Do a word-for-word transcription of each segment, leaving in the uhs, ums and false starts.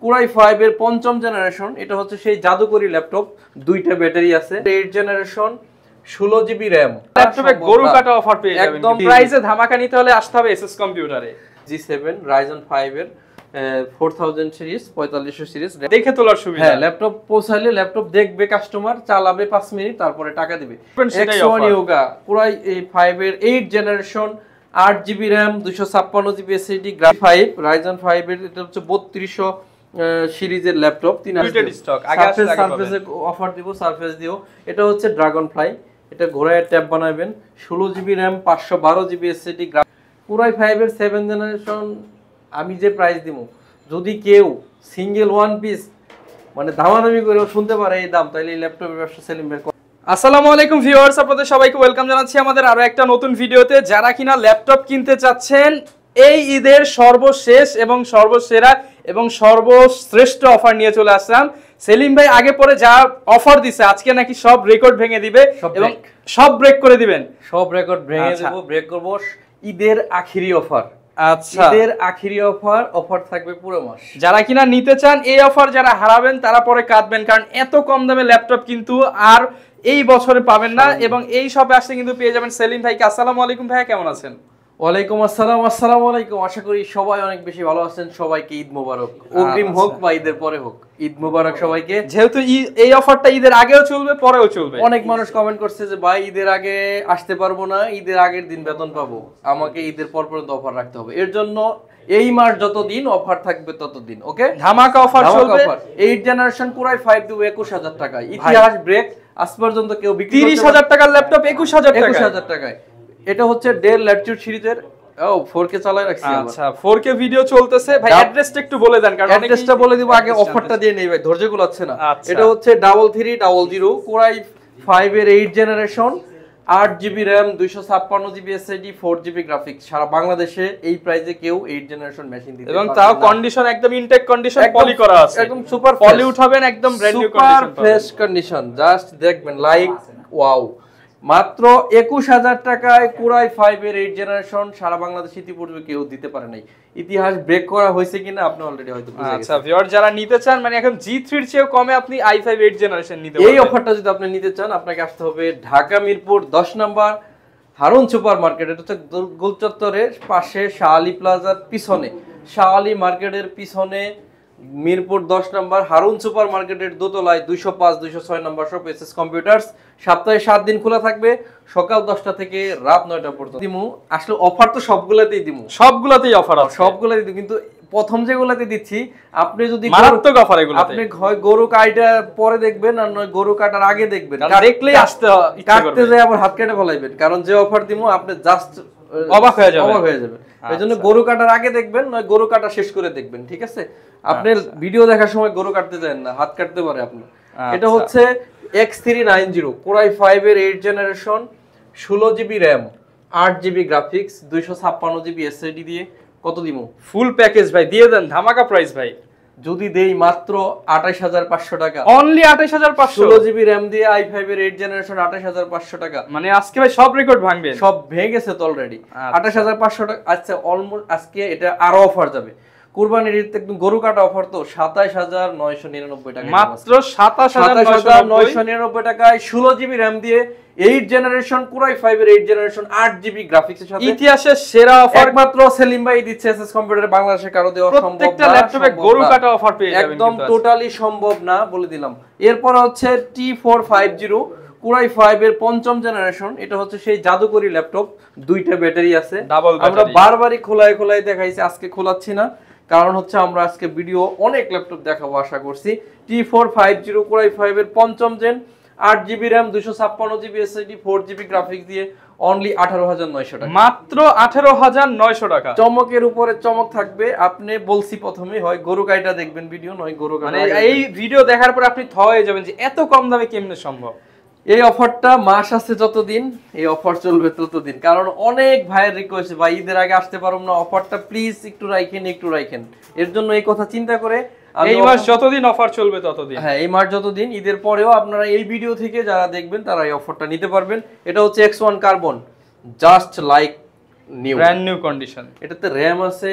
Core i five এর পঞ্চম generation, এটা হচ্ছে সেই জাদুকরি ল্যাপটপ, দুইটা ব্যাটারি আছে, এইট জেনারেশন, ষোলো জিবি র্যাম। ল্যাপটপে গরু কাটা অফার পেয়ে যাবেন, একদম প্রাইসে ধামাকা নিতে হলে আসতে হবে এসএস কম্পিউটারে। জি সেভেন রাইজেন ফাইভ এর ফোর থাউজেন্ড সিরিজ, পঁয়তাল্লিশশো সিরিজ, দেখে তোলার সুবিধা। হ্যাঁ, ল্যাপটপ পৌঁছালে ল্যাপটপ দেখবে কাস্টমার, চালাবে পাঁচ মিনিট, তারপরে টাকা দিবে। X one Yoga core i five এর এইট জেনারেশন, আট জিবি র্যাম, দুইশো ছাপ্পান্ন GB SSD, graphics five Ryzen five এর, এটা হচ্ছে বত্রিশশো সিরিজের ল্যাপটপ, তিন হাজার স্টক। আগে আসলে সারফেসে অফার দিব, সারফেস দিও। এটা হচ্ছে ড্রাগন ফ্লাই, এটা ঘোড়ায় ট্যাব বানাবেন, ষোলো জিবি র্যাম, পাঁচশো বারো জিবি এসএসডি। কোরাই ফাইভ এর সেভেন জেনারেশন আমি যে প্রাইস দিব, যদি কেউ সিঙ্গেল ওয়ান পিস মানে দামাদামি করে শুনতে পারে এই দাম, তাহলে এই ল্যাপটপের ব্যবসা সেলিম ভাই। আসসালামু আলাইকুম ভিউয়ার্স, আপনাদের সবাইকে ওয়েলকাম জানাচ্ছি আমাদের আরো একটা নতুন ভিডিওতে। যারা কিনা ল্যাপটপ কিনতে চাচ্ছেন, এই ঈদের সর্বশেষ এবং সর্বসেরা এবং সর্বশ্রেষ্ঠ অফার নিয়ে চলে আসলাম। সেলিম ভাই আগে পরে যা অফার দিছে, আজকে নাকি সব রেকর্ড ভেঙে দিবে এবং সব ব্রেক করে দিবেন। সব রেকর্ড ভেঙে দেব, ব্রেক করব। ঈদের আখিরি অফার। আচ্ছা, ঈদের আখিরি অফার, অফার থাকবে পুরো মাস। যারা কিনা নিতে চান এই অফার, যারা হারাবেন তারা পরে কাঁদবেন, কারণ এত কম দামে ল্যাপটপ কিন্তু আর এই বছরে পাবেন না। এবং এই শপে আসলে কিন্তু পেয়ে যাবেন সেলিম ভাইকে। আসসালামু আলাইকুম ভাইয়া, কেমন আছেন? ওয়ালাইকুম আসসালাম। আসসালামু আলাইকুম। আশা করি সবাই অনেক বেশি ভালো আছেন। সবাইকে ঈদ মোবারক, অগ্রিম হোক বা ঈদের পরে হোক, ঈদ মোবারক সবাইকে। যেহেতু এই অফারটা ঈদের আগেও চলবে, পরেও চলবে। অনেক মানুষ কমেন্ট করছে যে ভাই ঈদের আগে আসতে পারবো না, ঈদের আগের দিন বেতন পাবো, আমাকে ঈদের পর পর্যন্ত অফার রাখতে হবে। এর জন্য এই মাস যতদিন অফার থাকবে ততদিন ওকে ধামাকা অফার চলবে। এইট জেনারেশন কোরাই ফাইভ দিব একুশ হাজার টাকায়। ইতিহাস ব্রেক, আজ পর্যন্ত কেউ বিক্রি তিরিশ হাজার টাকার ল্যাপটপ একুশ হাজার টাকা, একুশ হাজার টাকায়। এটা হচ্ছে ডেল ল্যাটিটিউড সিরিজের, ও ফোর কে চালায় রাখছি। আচ্ছা, ফোর কে ভিডিও চলতেছে ভাই। অ্যাড্রেসটা একটু বলে দেন, কারণ অ্যাড্রেসটা বলে দিব, আগে অফারটা দিয়ে নেই ভাই, ধৈর্য কুলাচ্ছে না। এটা হচ্ছে double three double zero core i five এর এইট জেনারেশন, আট জিবি র্যাম, দুইশো ছাপ্পান্ন GB SSD, four GB graphics. সারা বাংলাদেশে এই প্রাইসে কেউ এইট জেনারেশন মেশিন দিতে পারবে না, এবং তাও কন্ডিশন একদম ইনটেক কন্ডিশন, পলি করা আছে, একদম সুপার পলি উঠাবেন, একদম brand new condition, super fresh condition. Just দেখবেন, লাইক ওয়াও। মাত্র একুশ হাজার টাকায় কোরাই ফাইভ এর এইট জেনারেশন, সারা বাংলাদেশ ইতিপূর্বে কেউ দিতে পারে নাই। ইতিহাস ব্রেক করা হয়েছে কিনা আপনি অলরেডি হয়তো বুঝে গেছেন। আচ্ছা ভিউয়ার, যারা নিতে চান, মানে এখন জি থ্রি এর চেয়ে কমে আপনি আই ফাইভ এইট জেনারেশন নিতে পারবেন। এই অফারটা যদি আপনি নিতে চান, আপনাকে আসতে হবে ঢাকা মিরপুর দশ নাম্বার হারুন সুপার মার্কেট। এটা হচ্ছে গোল চত্বরের পাশে, শাহ আলী প্লাজার পিছনে, শাহ আলী মার্কেটের পিছনে, মিরপুর দশ নাম্বার হারুন সুপার মার্কেটের দোতলায়, দুইশো পাঁচ দুইশো ছয় নাম্বার শপ এসএস কম্পিউটার্স। সপ্তাহে সাত দিন খোলা থাকবে, সকাল দশটা থেকে রাত নয়টা পর্যন্ত। দিমু আসলে অফার তো সবগুলাতেই দিমু, সবগুলাতেই অফার আছে, সবগুলাতেই দিই, কিন্তু প্রথম যেগুলাতে দিচ্ছি, আপনি যদি মারাত্মক অফার এগুলোতে। আপনি হয় গরু কাটা পরে দেখবেন, আর নয় গরু কাটার আগে দেখবেন, দেখলেই আসতে কাটতে যায় আবার হাত কেটে ফেলাইবেন, কারণ যে অফার দিমু আপনি জাস্ট অবাক হয়ে যাবেন, অবাক হয়ে যাবেন। এইজন্য গরু কাটার আগে দেখবেন, নয় গরু কাটা শেষ করে দেখবেন, ঠিক আছে? আপনি ভিডিও দেখার সময় গরু কাটতে যান না, হাত কাটতে পারে আপনার। এটা হচ্ছে X three nine zero core i five এর এইট জেনারেশন, ষোলো জিবি র্যাম, আট জিবি গ্রাফিক্স, দুইশো ছাপ্পান্ন জিবি এসএসডি দিয়ে কত দিমু? ফুল প্যাকেজ ভাই দিয়ে দেন, ধামাকা প্রাইস ভাই। যদি দেই মাত্র আঠাশ হাজার পাঁচশো টাকা, অনলি আঠাশ হাজার পাঁচশো, ষোলো জিবি র্যাম দিয়ে আই ফাইভ এর এইট জেনারেশন, আঠাশ হাজার পাঁচশো টাকা। মানে আজকে ভাই সব রেকর্ড ভাঙবে, সব ভেঙে গেছে তো অলরেডি। আঠাশ হাজার পাঁচশো টাকা। আচ্ছা, অলমোস্ট আজকে এটা আরো অফার যাবে, কুরবানির ঈদ একদম গরু কাটা অফার, তো সাতাশ হাজার নয়শো নিরানব্বই টাকা, মাত্র সাতাশ হাজার নয়শো নিরানব্বই টাকায় ষোলো জিবি র্যাম দিয়ে এইট জেনারেশন কোরাই ফাইভ এর এইট জেনারেশন, আট জিবি গ্রাফিক্স এর সাথে। ইতিহাসের সেরা অফার একমাত্র সেলিম ভাই দিচ্ছে এসএস কম্পিউটারে, বাংলাদেশে কারো দেওয়া সম্ভব না। প্রত্যেকটা ল্যাপটপে গরু কাটা অফার পেয়ে যাবেন, একদম টোটালি সম্ভব না বলে দিলাম। এরপর হচ্ছে T four five zero core i five এর পঞ্চম জেনারেশন। এটা হচ্ছে সেই জাদুকরি ল্যাপটপ, দুইটা ব্যাটারি আছে, ডাবল ব্যাটারি। আমরা বারবারই খোলায় খোলায় দেখাইছি, আজকে খোলাচ্ছি না, কারণ হচ্ছে আমরা আজকে ভিডিও অনেক ল্যাপটপ দেখাবো আশা করছি। T four five zero core i five এর পঞ্চম জেন, আট জিবি র্যাম, দুইশো ছাপ্পান্ন GB SSD, four GB graphics দিয়ে অনলি আঠারো হাজার নয়শো টাকা, মাত্র আঠারো হাজার নয়শো টাকা। চমকের উপরে চমক থাকবে। আপনি বলছি প্রথমে হয় গরু গাইটা দেখবেন ভিডিও, নয় গরু গাইটা। মানে এই ভিডিও দেখার পর আপনি থ হয়ে যাবেন যে এত কম দামে কেমনে সম্ভব। এই অফারটা মাস আছে যতদিন, এই অফার চলবে ততদিন, কারণ অনেক ভাইয়ের রিকোয়েস্ট, ভাই ঈদের আগে আসতে পারবো না, অফারটা প্লিজ একটু রাখেন, একটু রাখেন। এর জন্য এই কথা চিন্তা করে এই মাস যতদিন অফার চলবে ততদিন, হ্যাঁ এই মাস যতদিন, ঈদের পরেও আপনারা এই ভিডিও থেকে যারা দেখবেন তারা এই অফারটা নিতে পারবেন। এটা হচ্ছে X one carbon, just like new, brand new condition. এটাতে র্যাম আছে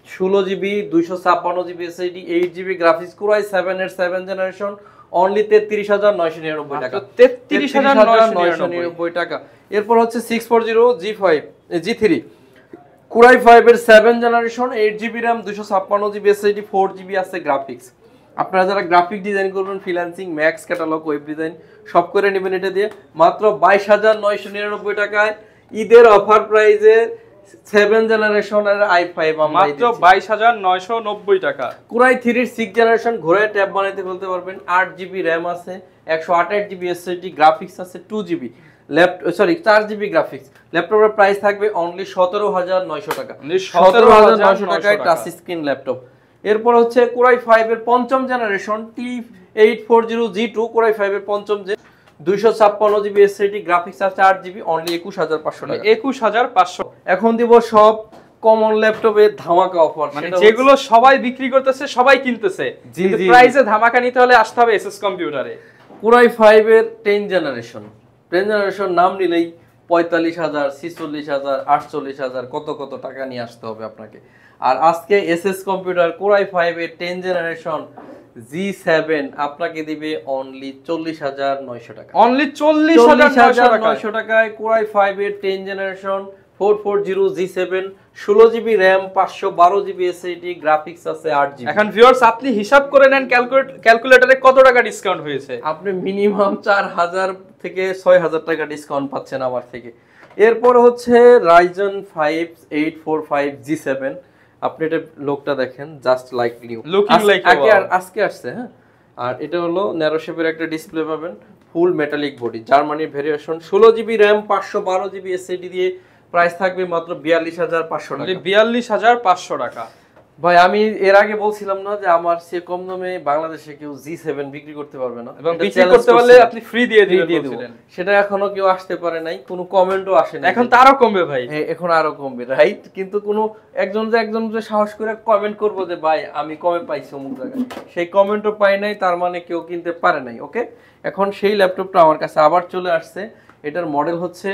ষোলো জিবি দুইশো ছাপ্পান্ন GB SSD eight GB graphics core i seven এর সেভেন জেনারেশন অনলি তেত্রিশ হাজার নয়শো নিরানব্বই টাকা, তেত্রিশ হাজার নয়শো নিরানব্বই টাকা। এরপর হচ্ছে six four zero G five G three core i five এর seven generation eight GB RAM দুইশো ছাপ্পান্ন জিবি এসএসডি ফোর জিবি আছে গ্রাফিক্স। আপনারা যারা গ্রাফিক ডিজাইন করবেন freelancing max catalog web design সব করে নেবেন এটা দিয়ে মাত্র বাইশ হাজার নয়শো নিরানব্বই টাকায় ঈদের অফার প্রাইজে সেভেন জেনারেশনের আই ফাইভ মাত্র বাইশ হাজার নয়শো নব্বই টাকা। কোরাই থ্রি সিক্স জেনারেশন ঘোরায় ট্যাব বানাইতে ফেলতে পারবেন, আট জিবি র্যাম আছে, একশো আঠাশ জিবি এসএসডি গ্রাফিক্স আছে, টু জিবি ল্যাপটপ সরি চার জিবি গ্রাফিক্স। ল্যাপটপের প্রাইস থাকবে অনলি সতেরো হাজার নয়শো টাকা, সতেরো হাজার নয়শো টাকায় টাচ স্ক্রিন ল্যাপটপ। এরপর হচ্ছে কোরাই ফাইভ এর পঞ্চম generation T eight four zero G two core i five এর পঞ্চম যে দুইশো ছাপ্পান্ন জিবি এসএসডি গ্রাফিক্স আছে আট জিবি অনলি একুশ হাজার পাঁচশো টাকা, একুশ হাজার পাঁচশো। এখন দিব সব কমন ল্যাপটপে ধামাকা অফার, মানে যেগুলো সবাই বিক্রি করতেছে সবাই কিনতেছে, কিন্তু প্রাইসে ধামাকা নিতে হলে আসতে হবে এসএস কম্পিউটারে। কোরাই ফাইভ এর টেন জেনারেশন টেন জেনারেশন নাম নিলেই পঁয়তাল্লিশ হাজার ছিচল্লিশ হাজার আটচল্লিশ হাজার কত কত টাকা নিয়ে আসতে হবে আপনাকে। আর আজকে এসএস কম্পিউটার কোরাই ফাইভ এর টেন জেনারেশন জি সেভেন আপনাকে দিবে অনলি চল্লিশ হাজার নয়শো টাকা, অনলি চল্লিশ হাজার নয়শো টাকায় কোরাই ফাইভ এর ten generation four four zero G seven ষোলো জিবি র্যাম পাঁচশো বারো জিবি এসএসডি গ্রাফিক্স আছে আট জিবি। এখন ভিউয়ার্স আপনি হিসাব করে নেন ক্যালকুলেটরে কত টাকা ডিসকাউন্ট হয়েছে। আপনি মিনিমাম চার হাজার থেকে ছয় হাজার টাকা ডিসকাউন্ট পাচ্ছেন আমার থেকে। এরপর হচ্ছে Ryzen five eight four five G seven, আপনি এটা লোকটা দেখেন just like new looking like আজকে আসছে। হ্যাঁ, আর এটা হলো ন্যারো শেপের একটা ডিসপ্লে পাবেন, ফুল মেটালিক বডি, জার্মানির ভেরিয়েশন, ষোলো জিবি র্যাম পাঁচশো বারো জিবি এসএসডি দিয়ে প্রাইস থাকবে মাত্র বিয়াল্লিশ হাজার পাঁচশো টাকা, বিয়াল্লিশ হাজার পাঁচশো টাকা। ভাই আমি এর আগে বলছিলাম না যে আমার সে কম দামে বাংলাদেশে কেউ জি সেভেন বিক্রি করতে পারবে না, এবং বিক্রি করতে পারলে আপনি ফ্রি দিয়ে দিবেন। সেটা এখনো কেউ আসতে পারে নাই, কোনো কমেন্টও আসে না। এখন তো আরো কমবে ভাই, এখন আরো কমবে রাইট, কিন্তু কোনো একজন যে একজন যে সাহস করে কমেন্ট করবো যে ভাই আমি কমে পাইছি অমুক জায়গায়, সেই কমেন্টও পাই নাই, তার মানে কেউ কিনতে পারে নাই। ওকে, এখন সেই ল্যাপটপটা আমার কাছে আবার চলে আসছে। এটার মডেল হচ্ছে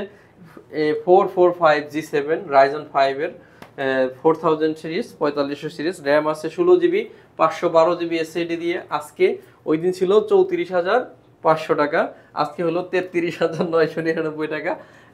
four four five G seven Ryzen five এর ফোর থাউজেন্ড সিরিজ পঁয়তাল্লিশশো সিরিজ, র্যাম আছে ষোলো জিবি পাঁচশো বারো জিবি এসএসডি দিয়ে। আজকে ওই দিন ছিল চৌত্রিশ হাজার পাঁচশো টাকা, আজকে হলো তেত্রিশ হাজার নয়শো নিরানব্বই টাকা।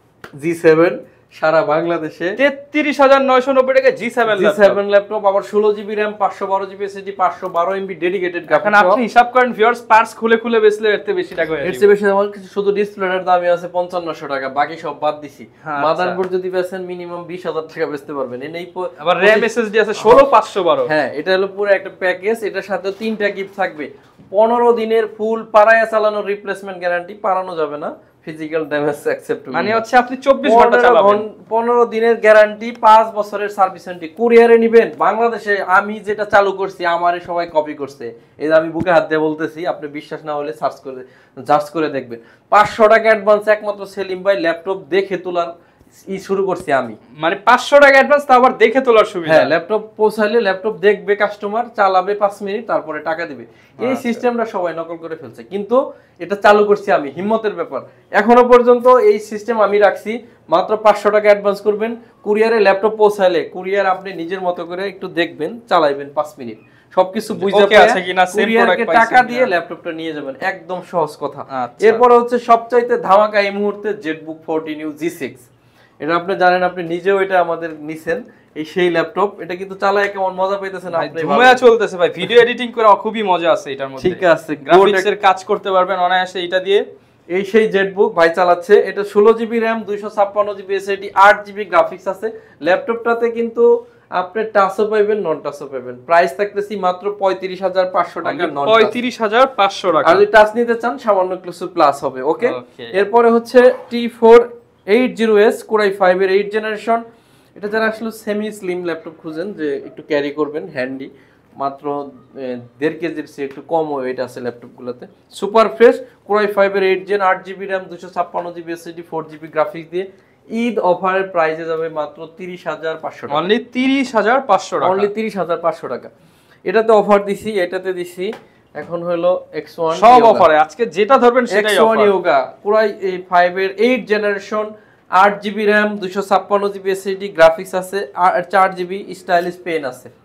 জি সেভেন সারা বাংলাদেশে তেত্রিশ হাজার নয়শো নব্বই টাকা G seven G seven laptop, আবার ষোলো জিবি র্যাম পাঁচশো বারো জিবি এসএসডি পাঁচশো বারো এমবি ডেডিকেটেড গ্রাফিক্স। আপনি হিসাব করেন ভিউয়ার্স, পার্টস খুলে খুলে বেচলে এর চেয়ে বেশি টাকা হয়ে যাবে। এর চেয়ে বেশি আমার কিছু শুধু ডিসপ্লেটার দামই আছে পঞ্চান্নশো টাকা, বাকি সব বাদ দিছি। মাদারবোর্ড যদি বেচেন মিনিমাম বিশ হাজার টাকা বেচতে পারবেন। এই আবার র্যাম এসএসডি আছে ষোলো পাঁচশো বারো। হ্যাঁ, এটা হলো পুরো একটা প্যাকেজ, এটার সাথে তিনটা গিফট থাকবে, পনেরো দিনের ফুল পাড়ায়া চালানোর রিপ্লেসমেন্ট গ্যারান্টি, পারানো যাবে না, ফিজিক্যাল ড্যামেজ অ্যাকসেপ্টেবল, মানে হচ্ছে আপনি চব্বিশ ঘন্টা চালাবেন, পনেরো দিনের গ্যারান্টি, পাঁচ বছরের সার্ভিস ওয়ারেন্টি। কুরিয়ারে নেবেন বাংলাদেশে, আমি যেটা চালু করছি আমারে সবাই কপি করছে, এই আমি বুকে হাত দিয়ে বলতেছি, আপনি বিশ্বাস না হলে সার্চ করে জাজ করে দেখবেন। পাঁচশো টাকা অ্যাডভান্স একমাত্র সেলিম ভাই, ল্যাপটপ দেখে তোলার ই শুরু করছি আমি, মানে পাঁচশো টাকা অ্যাডভান্স, তা আবার দেখে তোলার সুবিধা। হ্যাঁ, ল্যাপটপ পৌঁছাইলে ল্যাপটপ দেখবে কাস্টমার, চালাবে পাঁচ মিনিট, তারপরে টাকা দিবে। এই সিস্টেমটা সবাই নকল করে ফেলছে, কিন্তু এটা চালু করছি আমি, হিম্মতের ব্যাপার। এখনো পর্যন্ত এই সিস্টেম আমি রাখছি, মাত্র পাঁচশো টাকা অ্যাডভান্স করবেন, কুরিয়ারে ল্যাপটপ পৌঁছাইলে কুরিয়ার আপনি নিজের মতো করে একটু দেখবেন, চালাইবেন পাঁচ মিনিট, সবকিছু বুঝে আছে কিনা, সেম প্রোডাক্ট পাইছেন, টাকা দিয়ে ল্যাপটপটা নিয়ে যাবেন, একদম সহজ কথা। এরপর হচ্ছে সবচাইতে ধামাকা এই মুহূর্তে ZenBook fourteen U G six, এটা আপনি জানেন, আপনি নিজেও এটা আমাদের নিছেন, এই সেই ল্যাপটপ। এটা কিন্তু চালায় কেমন মজা পাইতেছেন আপনি, মজা চলতেছে ভাই, ভিডিও এডিটিং করে খুবই মজা আছে এটার মধ্যে, ঠিক আছে, গ্রাফিক্সের কাজ করতে পারবেন অনায়াসে এটা দিয়ে। এই সেই জেটবুক ভাই চালাচ্ছে, এটা ষোলো জিবি র্যাম দুইশো ছাপ্পান্ন জিবি এসএসডি আট জিবি গ্রাফিক্স আছে। ল্যাপটপটাতে কিন্তু আপনি টাচও পাইবেন, নন টাচও পাইবেন। প্রাইস থাকতেছি মাত্র পঁয়ত্রিশ হাজার পাঁচশো টাকা, নন পঁয়ত্রিশ হাজার পাঁচশো টাকা। আর যদি টাচ নিতে চান সামান্য কিছু প্লাস হবে। ওকে, এরপরে হচ্ছে T four eight zero S core i five এর এইট জেনারেশন, এটা যারা আসলে সেমি স্লিম ল্যাপটপ খুঁজেন যে একটু ক্যারি করবেন হ্যান্ডি, মাত্র দেড় কেজির চেয়ে একটু কম ওয়েট আছে ল্যাপটপগুলোতে, সুপার ফ্রেশ কোরাই ফাইভ এর এইট জেন আট জিবি র্যাম দুশো ছাপ্পান্ন GB SSD four GB graphics দিয়ে ঈদ অফারের প্রাইসে যাবে মাত্র তিরিশ হাজার পাঁচশো টাকা, অনলি তিরিশ হাজার পাঁচশো টাকা, অনলি তিরিশ হাজার পাঁচশো টাকা। এটাতে অফার দিছি, এটাতে দিছি এখন হলো এক্স ওয়ান, সব অফারে আজকে যেটা ধরবেন সেটাই offer. X one Yoga core i five এর এইট জেনারেশন আট জিবি র্যাম দুশো ছাপ্পান্ন জিবি এসএসডি গ্রাফিক্স আছে, আর চার জিবি স্টাইলিশ পেন আছে।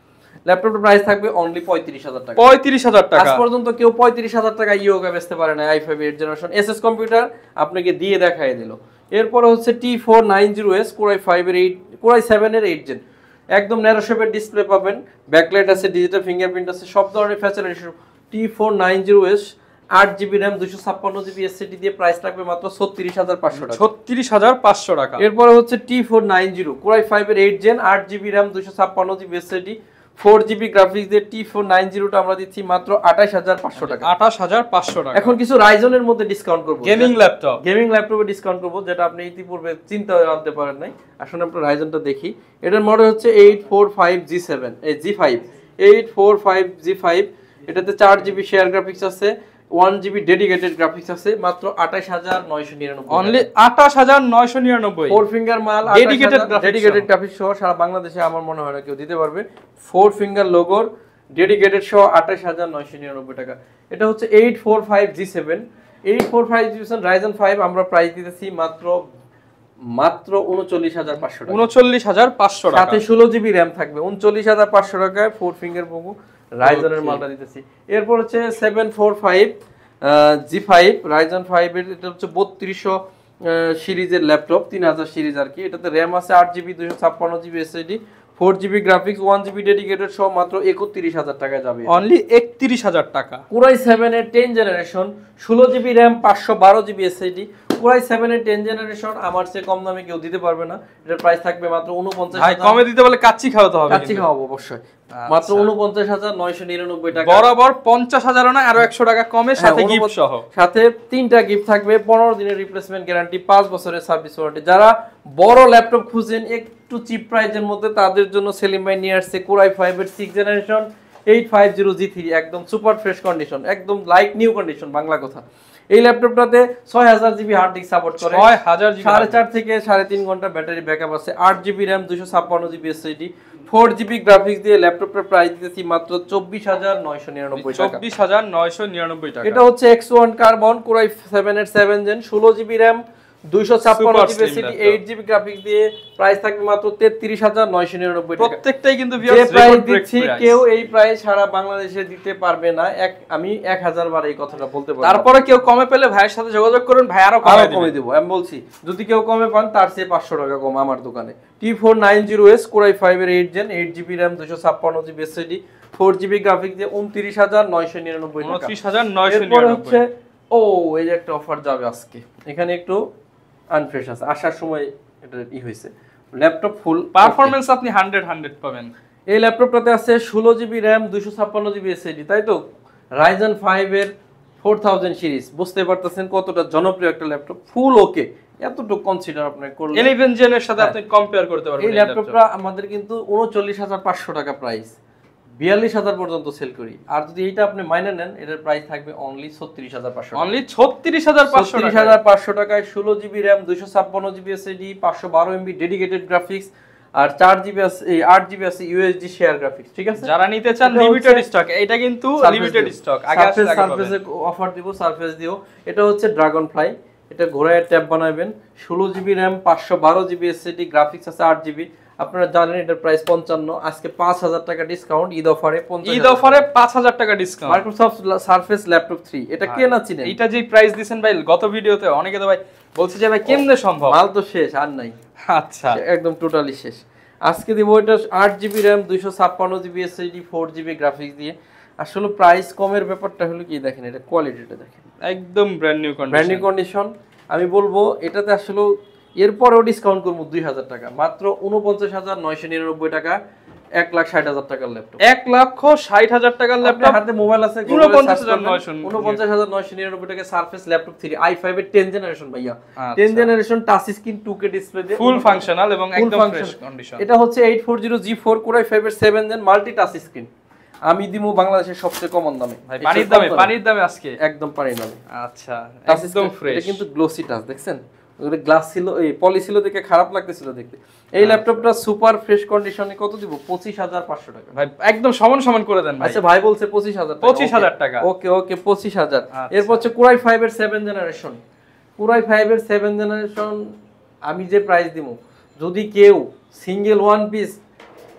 ল্যাপটপের প্রাইস থাকবে অনলি পঁয়ত্রিশ হাজার টাকা। পঁয়ত্রিশ হাজার টাকা আজ পর্যন্ত কেউ পঁয়ত্রিশ হাজার টাকা ইয়োগা বেচতে পারে না i five eight generation SS computer আপনাকে দিয়ে দেখাই দিল। এরপরে হচ্ছে T four nine zero S core i five এর এইট কোরাই সেভেন এর এইট জেন, একদম ন্যারো শেপের ডিসপ্লে পাবেন, ব্যাকলাইট আছে, ডিজিটাল ফিঙ্গারপ্রিন্ট আছে, সব ধরনের facility. T four nine zero S আট জিবি র্যাম দুশো ছাপ্পান্ন জিবি এসএসডি দিয়ে প্রাইস থাকবে মাত্র ছত্রিশ হাজার পাঁচশো টাকা। ছত্রিশ হাজার পাঁচশো টাকা। এরপরে হচ্ছে T four nine zero core i five এর এইট জেন আট জিবি র্যাম দুশো ছাপ্পান্ন GB SSD four GB graphics দিয়ে টি ফোর নাইন জিরোটা আমরা দিচ্ছি মাত্র আঠাশ হাজার পাঁচশো টাকা। আঠাশ হাজার পাঁচশো টাকা। এখন কিছু রাইজনের মধ্যে ডিসকাউন্ট করব, গেমিং ল্যাপটপ গেমিং ল্যাপটপে ডিসকাউন্ট করব, যেটা আপনি ইতিপূর্বে চিন্তা করতে পারেন নাই। আসলে আমরা রাইজনটা দেখি। এটার মডেল হচ্ছে eight four five G seven এই G five eight four five G five. এটাতে চার জিবি শেয়ার গ্রাফিক্স আছে, ওয়ান জিবি ডেডিকেটেড গ্রাফিক্স আছে, মাত্র আঠাশ হাজার নয়শো নিরানব্বই। অনলি আঠাশ হাজার নয়শো নিরানব্বই। ফোর ফিঙ্গার মাল, ডেডিকেটেড ডেডিকেটেড গ্রাফিক্স সহ সারা বাংলাদেশে আমার মনে হয় না কেউ দিতে পারবে। ফোর ফিঙ্গার লোগোর ডেডিকেটেড সহ আঠাশ হাজার নয়শো নিরানব্বই টাকা। এটা হচ্ছে eight four five G seven eight four five G seven Ryzen five. আমরা প্রাইস দিতেছি মাত্র মাত্র উনচল্লিশ হাজার পাঁচশো টাকা। উনচল্লিশ হাজার পাঁচশো টাকা। সাথে ষোলো জিবি র্যাম থাকবে, উনচল্লিশ হাজার পাঁচশো টাকায় ফোর ফিঙ্গার পোকো রাইজনের মালটা দিতেছি। এরপর হচ্ছে seven four five G five Ryzen five এর, এটা হচ্ছে বত্রিশশো সিরিজের ল্যাপটপ, তিন হাজার সিরিজ আর কি। এটাতে র্যাম আছে আট জিবি দুশো ছাপ্পান্ন GB SSD, four GB graphics, one GB dedicated সহ মাত্র একত্রিশ হাজার টাকায় যাবে। অনলি একত্রিশ হাজার টাকা। কোরাই সেভেন এর টেন জেনারেশন ষোলো জিবি র্যাম পাঁচশো বারো জিবি এসএসডি। কোরাই সেভেন এর টেন জেনারেশন আমার চেয়ে কম দামে কেউ দিতে পারবে না। এটার প্রাইস থাকবে মাত্র উনপঞ্চাশ হাজার। কমে দিতে বলে কাচ্চি খাওয়াতে হবে, কাচ্চি খাওয়াবো অবশ্যই। মাত্র উনপঞ্চাশ হাজার নয়শো নিরানব্বই টাকা। বরাবর পঞ্চাশ হাজার না আরো একশো টাকা কমে, সাথে গিফট সহ। সাথে তিনটা গিফট থাকবে, পনেরো দিনের রিপ্লেসমেন্ট গ্যারান্টি, পাঁচ বছরের সার্ভিস ওয়ারেন্টি। যারা বড় ল্যাপটপ খুঁজেন একটু চিপ প্রাইসের মধ্যে, তাদের জন্য সেলিম ভাই নিয়ে আসছে কোরাই ফাইভ এর six generation eight five zero G three, একদম সুপার ফ্রেশ কন্ডিশন, একদম লাইক নিউ কন্ডিশন বাংলা কথা। এই ল্যাপটপটাতে ছয় হাজার জিবি হার্ড ডিস্ক সাপোর্ট করে, ছয় হাজার জিবি, সাড়ে চার থেকে সাড়ে তিন ঘন্টা ব্যাটারি ব্যাকআপ আছে, আট জিবি র্যাম দুশো ছাপ্পান্ন GB SSD, four GB graphics দিয়ে ল্যাপটপের প্রাইস দিতেছি মাত্র চব্বিশ হাজার নয়শো নিরানব্বই টাকা। চব্বিশ হাজার নয়শো নিরানব্বই টাকা। এটা হচ্ছে X one carbon core i seven এর সেভেন জেন ষোলো জিবি র্যাম দুইশো ছাপ্পান্ন GB SSD, eight GB graphics দিয়ে প্রাইস থাকবে মাত্র তেত্রিশ হাজার নয়শো নিরানব্বই টাকা। প্রত্যেকটাই কিন্তু যে প্রাইস দিচ্ছি কেউ এই প্রাইস সারা বাংলাদেশে দিতে পারবে না। এক আমি এক হাজার বার এই কথাটা বলতে পারবো। তারপরে কেউ কমে পেলে ভাইয়ের সাথে যোগাযোগ করুন, ভাই আরো কমে কমে দেবো। আমি বলছি যদি কেউ কমে পান তার চেয়ে পাঁচশো টাকা কম আমার দোকানে। T four nine zero S core i five এর eight gen eight GB RAM দুশো ছাপ্পান্ন GB SSD, four GB graphics দিয়ে উনত্রিশ হাজার নয়শো নিরানব্বই টাকা। উনত্রিশ হাজার নয়শো এরপর নিরানব্বই। হচ্ছে ও এই যে একটা অফার যাবে আজকে, এখানে একটু আনফ্রেশ আছে, আসার সময় এটা ই হয়েছে। ল্যাপটপ ফুল পারফরম্যান্স আপনি হান্ড্রেড হান্ড্রেড পাবেন। এই ল্যাপটপটাতে আছে ষোলো জিবি র্যাম দুশো ছাপ্পান্ন জিবি এসএসডি, তাই তো রাইজেন ফাইভ এর ফোর থাউজেন্ড সিরিজ, বুঝতে পারতেছেন কতটা জনপ্রিয় একটা ল্যাপটপ। ফুল ওকে, এতটুকু কনসিডার আপনি করলে ইলেভেন জেনের সাথে আপনি কম্পেয়ার করতে পারবেন। এই ল্যাপটপটা আমাদের কিন্তু উনচল্লিশ হাজার পাঁচশো টাকা প্রাইস, বিয়াল্লিশ হাজার পর্যন্ত সেল করি। আর যদি এইটা আপনি মাইনে নেন এটার প্রাইস থাকবে অনলি ছত্রিশ হাজার পাঁচশো, অনলি ছত্রিশ হাজার পাঁচশো ছত্রিশ হাজার পাঁচশো টাকায় ষোলো জিবি র্যাম দুইশো ছাপ্পান্ন জিবি এসএসডি, পাঁচশো বারো এমবি ডেডিকেটেড গ্রাফিক্স, আর চার জিবি আছে, এই আট জিবি আছে ইউএসডি শেয়ার গ্রাফিক্স। ঠিক আছে, যারা নিতে চান লিমিটেড স্টক, এটা কিন্তু লিমিটেড স্টক। আগে আসলে সারফেসে অফার দিব, সারফেস দিও। এটা হচ্ছে ড্রাগন ফ্লাই, এটা ঘোড়ায় ট্যাব বানাবেন, ষোলো জিবি র্যাম পাঁচশো বারো জিবি এসএসডি, গ্রাফিক্স আছে আট জিবি। আপনারা জানেন এটার প্রাইস পঞ্চান্ন, আজকে পাঁচ হাজার টাকা ডিসকাউন্ট ঈদ অফারে, ঈদ অফারে পাঁচ হাজার টাকা discount. Microsoft Surface laptop three, এটা কে না চিনেন? এটা যে প্রাইস দিবেন ভাই গত ভিডিওতে অনেকে তো ভাই বলছে যে ভাই কেমনে সম্ভব, মাল তো শেষ আর নাই। আচ্ছা একদম টোটালি শেষ। আজকে দিব এটা আট জিবি র্যাম দুইশো ছাপ্পান্ন GB SSD, four GB graphics দিয়ে। আসলে প্রাইস কমের ব্যাপারটা হলো কি দেখেন, এটা কোয়ালিটিটা দেখেন, একদম brand new condition, brand new condition. আমি বলবো এটাতে আসলে এরপরেও ডিসকাউন্ট করবো দুই হাজার টাকা, মাত্র উনপঞ্চাশ হাজার নয়শো নিরানব্বই টাকা, এক লাখ ষাট হাজার টাকার ল্যাপটপ, এক লক্ষ ষাট হাজার টাকার ল্যাপটপ, হাতে মোবাইল আছে উনপঞ্চাশ হাজার নয়শো উনপঞ্চাশ হাজার নয়শো নিরানব্বই টাকা Surface laptop three i five এর টেন জেনারেশন ভাইয়া, ten generation touch screen two K display দিয়ে ফুল ফাংশনাল এবং একদম ফ্রেশ কন্ডিশন। এটা হচ্ছে eight four zero G four core i five এর seven gen multi touch screen. আমি দিমু বাংলাদেশের সবচেয়ে কমন দামে, ভাই পানির দামে, পানির দামে আজকে একদম পানির দামে। আচ্ছা একদম একদম ফ্রেশ। এটা কিন্তু গ্লোসি টাচ, দেখছেন ওটা গ্লাস ছিল, এই পলি ছিল দেখে খারাপ লাগতেছিল দেখতে। এই ল্যাপটপটা সুপার ফ্রেশ কন্ডিশনে কত দিব? পঁচিশ হাজার পাঁচশো টাকা। ভাই একদম সমান সমান করে দেন ভাই। আচ্ছা ভাই বলছে পঁচিশ হাজার, পঁচিশ হাজার টাকা, ওকে ওকে পঁচিশ হাজার। এরপর হচ্ছে কোরাই ফাইভ এর সেভেন জেনারেশন, কোরাই ফাইভ এর সেভেন জেনারেশন আমি যে প্রাইস দিব, যদি কেউ সিঙ্গেল ওয়ান পিস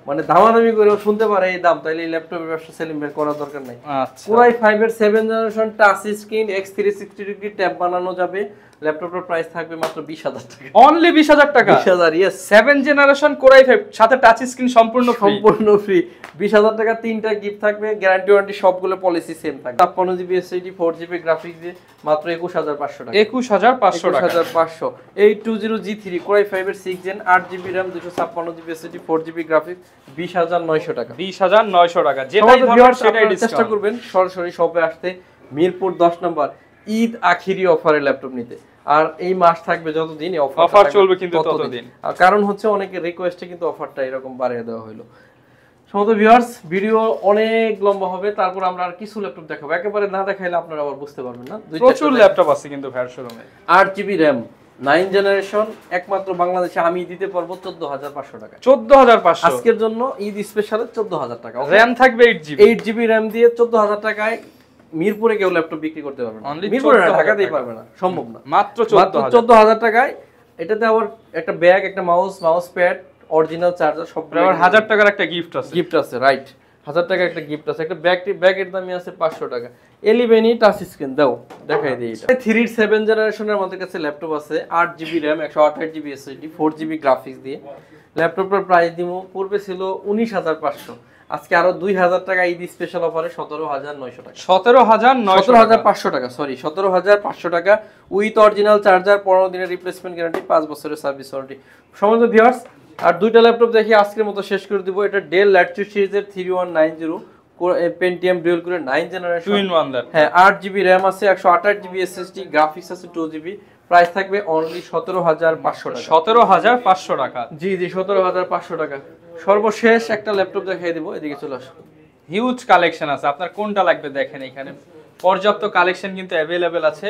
মানে দামাদামি করে শুনতে পারে এই দাম, তাইলে এই ল্যাপটপের ব্যবসা সেলিম ভাই করার দরকার নাই। আচ্ছা কোরাই ফাইভ এর seven generation touch screen X three sixty degree tab বানানো যাবে। ল্যাপটপের প্রাইস থাকবে মাত্র বিশ হাজার টাকা। অনলি বিশ হাজার টাকা। বিশ হাজার, yes. Seven generation core i five সাথে টাচ স্ক্রিন সম্পূর্ণ সম্পূর্ণ ফ্রি। বিশ হাজার টাকা তিনটা গিফট থাকবে, গ্যারান্টি ওয়ারেন্টি সবগুলো পলিসি সেম থাকবে। ছাপ্পান্ন GB SSD four GB graphics দিয়ে মাত্র একুশ হাজার পাঁচশো টাকা। একুশ হাজার পাঁচশো টাকা। একুশ হাজার পাঁচশো। Eight two zero G three core i five এর সিক্স জেন আট জিবি র্যাম দুশো ছাপ্পান্ন GB SSD four GB graphics বিশ হাজার নয়শো টাকা। বিশ হাজার নয়শো টাকা। যেটাই ধরবেন সেটাই ডিসকাউন্ট। চেষ্টা করবেন সরাসরি শপে আসতে, মিরপুর দশ নম্বর ঈদ আখিরি অফারে ল্যাপটপ নিতে। আর এই মাস থাকবে যতদিন এই অফার অফার চলবে কিন্তু ততদিন। আর কারণ হচ্ছে অনেকের রিকোয়েস্টে কিন্তু অফারটা এরকম বাড়িয়ে দেওয়া হলো। সমস্ত ভিউয়ার্স, ভিডিও অনেক লম্বা হবে, তারপর আমরা আর কিছু ল্যাপটপ দেখাবো, একেবারে না দেখাইলে আপনারা আবার বুঝতে পারবেন না। প্রচুর ল্যাপটপ আছে কিন্তু ভাইয়ের শোরুমে। আট জিবি র্যাম নাইন জেনারেশন একমাত্র বাংলাদেশে আমি দিতে পারবো চোদ্দ হাজার পাঁচশো টাকা। চোদ্দ হাজার পাঁচশো আজকের জন্য ঈদ স্পেশালে চোদ্দ হাজার টাকা। র্যাম থাকবে eight GB. Eight GB RAM দিয়ে চোদ্দ হাজার টাকায় মিরপুরে কেউ ল্যাপটপ বিক্রি করতে পারবে না। মিরপুরে না, ঢাকাতেই পারবে না, সম্ভব না। মাত্র চোদ্দ হাজার টাকায় এটাতে আবার একটা ব্যাগ, একটা mouse, mouse pad, original charger সব। আবার হাজার টাকার একটা গিফট আছে। গিফট আছে, রাইট। হাজার টাকার একটা গিফট আছে। একটা ব্যাগ, ব্যাগের দামই আছে পাঁচশো টাকা। এলিভেনই টাচ স্ক্রিন দাও, দেখাই দিই। এটা থ্রি সেভেন জেনারেশনের আমাদের কাছে ল্যাপটপ আছে। আট জিবি র্যাম একশো আঠাশ GB SSD four GB graphics দিয়ে। ল্যাপটপের প্রাইস দিব, পূর্বে ছিল উনিশ হাজার পাঁচশো, আজকে আরো দুই হাজার টাকা ঈদ স্পেশাল অফারে সতেরো হাজার নয়শো টাকা। সতেরো হাজার সতেরো হাজার পাঁচশো টাকা, সরি সতেরো হাজার পাঁচশো টাকা উইথ অরিজিনাল চার্জার, পনেরো দিনের রিপ্লেসমেন্ট গ্যারান্টি, পাঁচ বছরের সার্ভিস ওয়ারেন্টি। সমস্ত ভিউয়ার্স, আর দুইটা ল্যাপটপ দেখি আজকের মতো শেষ করে দিব। এটা ডেল ল্যাটিটিউড সিরিজের three one nine zero Pentium dual কোরের নাইন জেনারেশন। হ্যাঁ, আট জিবি র্যাম আছে, একশো আঠাশ জিবি এসএসডি, গ্রাফিক্স আছে টু জিবি। প্রাইস থাকবে অনলি সতেরো হাজার পাঁচশো টাকা। সতেরো হাজার পাঁচশো টাকা। জি জি, সতেরো হাজার পাঁচশো টাকা। সর্বশেষ একটা ল্যাপটপ দেখাই দিব, এদিকে চলে আসো। হিউজ কালেকশন আছে, আপনার কোনটা লাগবে দেখেন, এখানে পর্যাপ্ত কালেকশন কিন্তু অ্যাভেলেবেল আছে।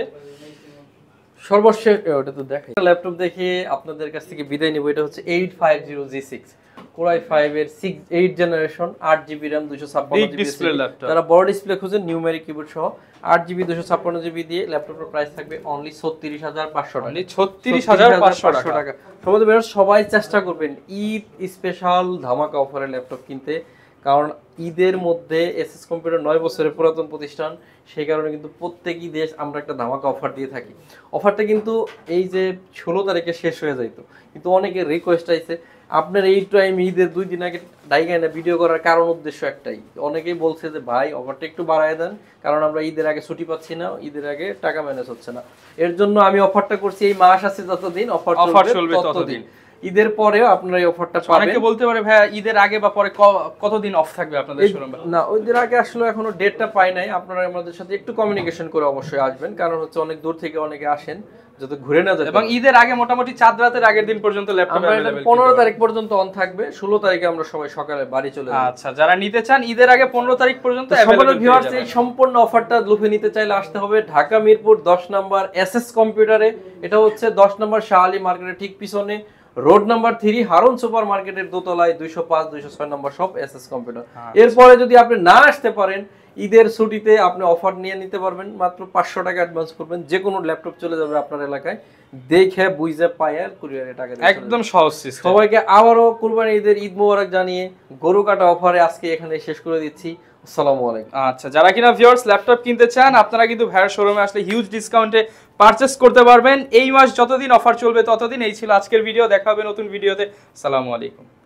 সর্বশেষ ওটা তো দেখাই, ল্যাপটপ দেখে আপনাদের কাছ থেকে বিদায় নিব। এটা হচ্ছে eight five zero G six core i five এর সিক্স এইট জেনারেশন, আট জিবি র্যাম দুশো ছাপ্পান্ন জিবি। তারা বড় ডিসপ্লে খুঁজে, নিউমেরিক কিবোর্ড সহ, আট জিবি দুশো ছাপ্পান্ন জিবি দিয়ে ল্যাপটপের প্রাইস থাকবে অনলি ছত্রিশ হাজার পাঁচশো টাকা। ছত্রিশ হাজার পাঁচশো টাকা। সবাই চেষ্টা করবেন ঈদ স্পেশাল ধামাকা অফারে ল্যাপটপ কিনতে, কারণ ঈদের মধ্যে এসএস কম্পিউটার নয় বছরের পুরাতন প্রতিষ্ঠান, সেই কারণে কিন্তু প্রত্যেক ঈদে আমরা একটা ধামাকা অফার দিয়ে থাকি। অফারটা কিন্তু এই যে ষোলো তারিখে শেষ হয়ে যাইতো, কিন্তু অনেকের রিকোয়েস্ট আইছে আপনার এই টাইম ঈদের দুই দিন আগে ডাইগাইনা ভিডিও করার কারণ উদ্দেশ্য একটাই, অনেকেই বলছে যে ভাই অফারটা একটু বাড়ায় দেন, কারণ আমরা ঈদের আগে ছুটি পাচ্ছি না, ঈদের আগে টাকা ম্যানেজ হচ্ছে না। এর জন্য আমি অফারটা করছি, এই মাস আছে যতদিন অফার চলবে ততদিন। ঈদের পরেও আপনারা এই অফারটা পাবেন। অনেকে বলতে পারে ভাই ঈদের আগে বা পরে কতদিন অফ থাকবে আপনাদের শোরুমে? না, ঈদের আগে আসলে এখনো ডেটটা পাই নাই। আপনারা আমাদের সাথে একটু কমিউনিকেশন করে অবশ্যই আসবেন, কারণ হচ্ছে অনেক দূর থেকে অনেকে আসেন, যাতে ঘুরে না যায়। এবং ঈদের আগে মোটামুটি চাঁদ রাতের আগের দিন পর্যন্ত ল্যাপটপ अवेलेबल, পনেরো তারিখ পর্যন্ত অন থাকবে, ষোলো তারিখে আমরা সবাই সকালে বাড়ি চলে যাব। আচ্ছা, যারা নিতে চান ঈদের আগে পনেরো তারিখ পর্যন্ত अवेलेबल ভিউয়ার্স, এই সম্পূর্ণ অফারটা লুফে নিতে চাইলে আসতে হবে ঢাকা মিরপুর দশ নম্বর এসএস কম্পিউটারে। এটা হচ্ছে দশ নম্বর শাহ আলী মার্কেটের ঠিক পিছনে, road number three, Harun super মার্কেটের দোতলায়, দুইশো পাঁচ দুইশো ছয় নম্বর শপ এসএস কম্পিউটার। এরপরে যদি আপনি না আসতে পারেন, ঈদের ছুটিতে আপনি অফার নিয়ে নিতে পারবেন। মাত্র পাঁচশো টাকা অ্যাডভান্স করবেন, যে কোনো ল্যাপটপ চলে যাবে আপনার এলাকায়, দেখে বুঝে পায় আর কুরিয়ারে টাকা দিয়ে একদম সহজ সিস্টেম। সবাইকে আবারও কুরবানি ঈদের ঈদ মোবারক জানিয়ে গরু কাটা অফারে আজকে এখানে শেষ করে দিচ্ছি। আসসালামু আলাইকুম। আচ্ছা, যারা কিনা ভিউয়ার্স ল্যাপটপ কিনতে চান, আপনারা কিন্তু ভাইয়ার শোরুমে আসলে হিউজ ডিসকাউন্টে পারচেজ করতে পারবেন। এই মাস যতদিন অফার চলবে ততদিন। এই ছিল আজকের ভিডিও, দেখা হবে নতুন ভিডিওতে। আসসালামু আলাইকুম।